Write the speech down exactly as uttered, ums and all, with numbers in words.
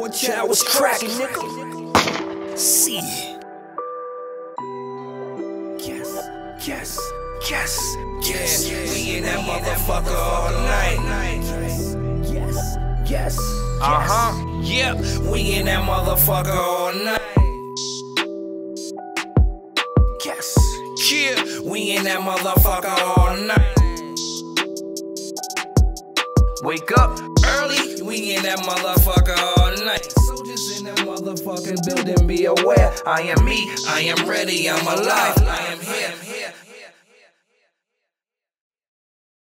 Silver Child was cracking, nigga. See. Yes, yes, yes, yes. We in that motherfucker all night. Yes, yes, yes. Uh huh. Yep. We in that motherfucker all night. Yes. Yeah. We in that motherfucker all night. Wake up early, we in that motherfucker all night. Soldiers in that motherfucking building, be aware. I am me, I am ready, I'm alive, I am here.